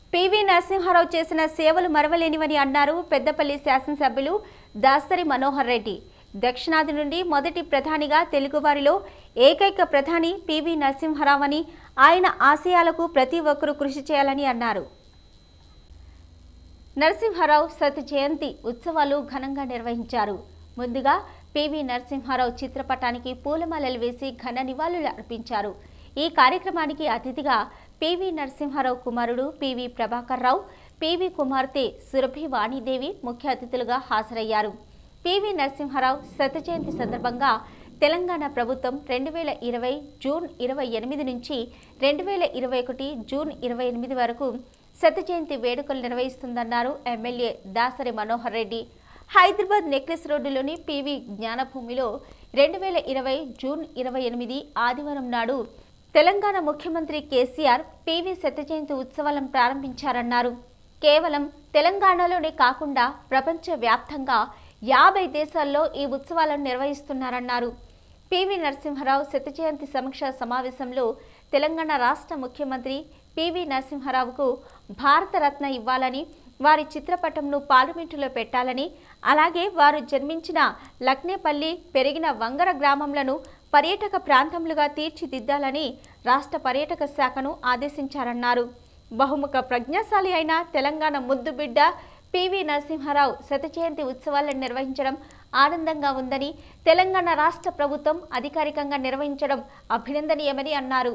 PV Narasimha Rao చేసిన సేవలు మరవలేనివని అన్నారు పెద్దపల్లి శాసనసభ్యులు దాసరి మనోహర్ రెడ్డి. దక్షిణాది నుండి మొదటి ప్రధానిగా తెలుగువారిలో ఏకైక ప్రధాని పివి నరసింహారావు అని, ఆయన ఆశయాలకు ప్రతి ఒక్కరూ కృషి చేయాలని అన్నారు. నరసింహారావు శత జయంతి ఉత్సవాలు ఘనంగా నిర్వహించారు. ముందుగా పివి నరసింహారావు చిత్రపటానికి పూలమాలలు వేసి ఘన నివాళులు అర్పించారు. ఈ కార్యక్రమానికి అతిథిగా పివి నరసింహారావు కుమారుడు పివి ప్రభాకర్ రావు, పివి కుమార్తె సురభి వాణిదేవి ముఖ్య అతిథులుగా హాజరయ్యారు. పివి నరసింహారావు శత జయంతి సందర్భంగా తెలంగాణ ప్రభుత్వం 2020 జూన్ 28 నుంచి 2021 జూన్ 28 వరకు శత జయంతి వేడుకలు నిర్వహిస్తుందన్నారు ఎమ్మెల్యే దాసరి మనోహర్ రెడ్డి. హైదరాబాద్ నెక్లెస్ రోడ్డులోని పివి జ్ఞానభూమిలో 2020 జూన్ 28 ఆదివారం నాడు తెలంగాణ ముఖ్యమంత్రి కేసీఆర్ పివి శత జయంతి ఉత్సవాలను ప్రారంభించారన్నారు. కేవలం తెలంగాణలోనే కాకుండా ప్రపంచ వ్యాప్తంగా 50 దేశాల్లో ఈ ఉత్సవాలను నిర్వహిస్తున్నారన్నారు. పివి నరసింహారావు శత జయంతి సమీక్ష సమావేశంలో తెలంగాణ రాష్ట్ర ముఖ్యమంత్రి పివి నరసింహారావుకు భారతరత్న ఇవ్వాలని, వారి చిత్రపటంను పార్లమెంటులో పెట్టాలని, అలాగే వారు జన్మించిన లక్నేపల్లి, పెరిగిన వంగర గ్రామంలను పర్యాటక ప్రాంతములుగా తీర్చిదిద్దాలని రాష్ట్ర పర్యాటక శాఖను ఆదేశించారన్నారు. బహుముఖ ప్రజ్ఞాశాలి అయిన తెలంగాణ ముద్దుబిడ్డ పివి నరసింహారావు శత జయంతి ఉత్సవాలను నిర్వహించడం ఆనందంగా ఉందని, తెలంగాణ రాష్ట్ర ప్రభుత్వం అధికారికంగా నిర్వహించడం అభినందనీయమని అన్నారు.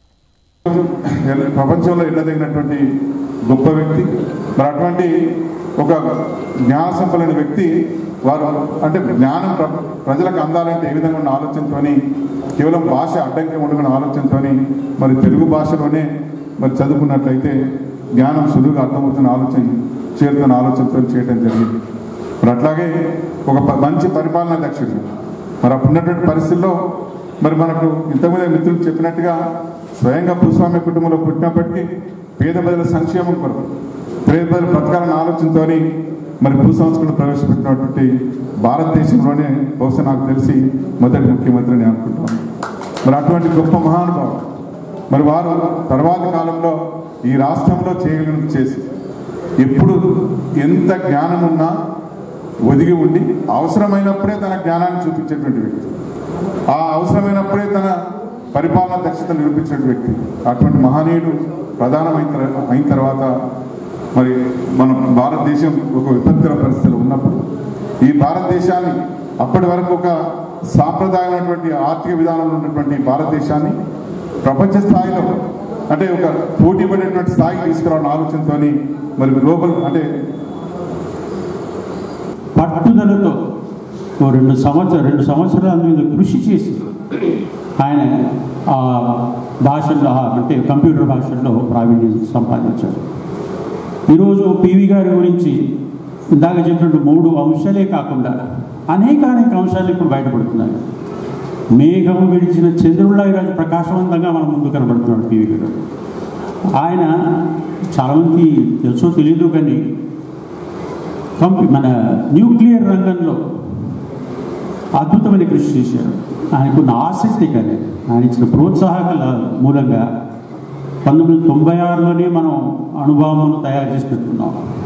ప్రపంచంలో ఎన్నదగినటువంటి గొప్ప వ్యక్తి, మరి అటువంటి ఒక జ్ఞాన సంపన్న వ్యక్తి, వారు అంటే జ్ఞానం ప్రజలకు అందాలంటే ఏ విధంగా ఉన్న ఆలోచనతో, కేవలం భాష అడ్డంకి ఉండుకున్న ఆలోచనతో, మరి తెలుగు భాషలోనే మరి చదువుకున్నట్లయితే జ్ఞానం సులువుగా అర్థమవుతున్న చేరుతున్న ఆలోచనతో చేయడం జరిగింది. మరి అట్లాగే ఒక మంచి పరిపాలనా దక్షుడు. మరి అప్పుడున్నటువంటి పరిస్థితుల్లో మరి మనకు ఇంతకుముందే మిత్రులు చెప్పినట్టుగా స్వయంగా భూస్వామ్య కుటుంబంలో పుట్టినప్పటికీ పేద ప్రజల సంక్షేమం కొరకు, పేద ప్రజలు బ్రతకాలన్న ఆలోచనతో మరి భూ సంస్కరణ ప్రవేశపెట్టినటువంటి భారతదేశంలోనే బహుశా నాకు తెలిసి మొదటి ముఖ్యమంత్రి అని అనుకుంటాను. మరి అటువంటి గొప్ప మహానుభావుడు మరి వారు తర్వాతి కాలంలో ఈ రాష్ట్రంలో చేయగలిగిన చేసి, ఎప్పుడు ఎంత జ్ఞానం ఉన్నా ఒదిగి ఉండి అవసరమైనప్పుడే తన జ్ఞానాన్ని చూపించేటువంటి వ్యక్తి, ఆ అవసరమైనప్పుడే తన పరిపాలనా దక్షతను నిరూపించిన వ్యక్తి. అటువంటి మహనీయుడు ప్రధానమైన తర్వాత మరి మన భారతదేశం ఒక విపత్కర పరిస్థితులు ఉన్నప్పుడు ఈ భారతదేశాన్ని, అప్పటి వరకు ఒక సాంప్రదాయమైనటువంటి ఆర్థిక విధానంలో ఉన్నటువంటి భారతదేశాన్ని ప్రపంచ స్థాయిలో అంటే ఒక పోటీ పడేటువంటి స్థాయికి తీసుకురావాలని ఆలోచనతో మరి గ్లోబల్ అంటే పట్టుదలతో 2 సంవత్సరాల మీద కృషి చేసి ఆయన ఆ భాషల్లో అంటే కంప్యూటర్ భాషల్లో ప్రావీణ్యం సంపాదించారు. ఈరోజు పివి గారి గురించి ఇందాక చెప్పినట్టు 3 అంశాలే కాకుండా అనేక అంశాలు ఇప్పుడు బయటపడుతున్నాయి. మేఘం విడిచిన చంద్రుడిలా ఈరోజు ప్రకాశవంతంగా మన ముందు కనబడుతున్నాడు పివి గారు. ఆయన చాలామందికి తెలుసో తెలియదు కానీ మన న్యూక్లియర్ రంగంలో అద్భుతమైన కృషి చేశారు. ఆయనకున్న ఆసక్తి కానీ ఆయన ఇచ్చిన ప్రోత్సాహకాల మూలంగా 1996లోనే మనం అణుబాంబును తయారు చేసి పెట్టుకున్నాం.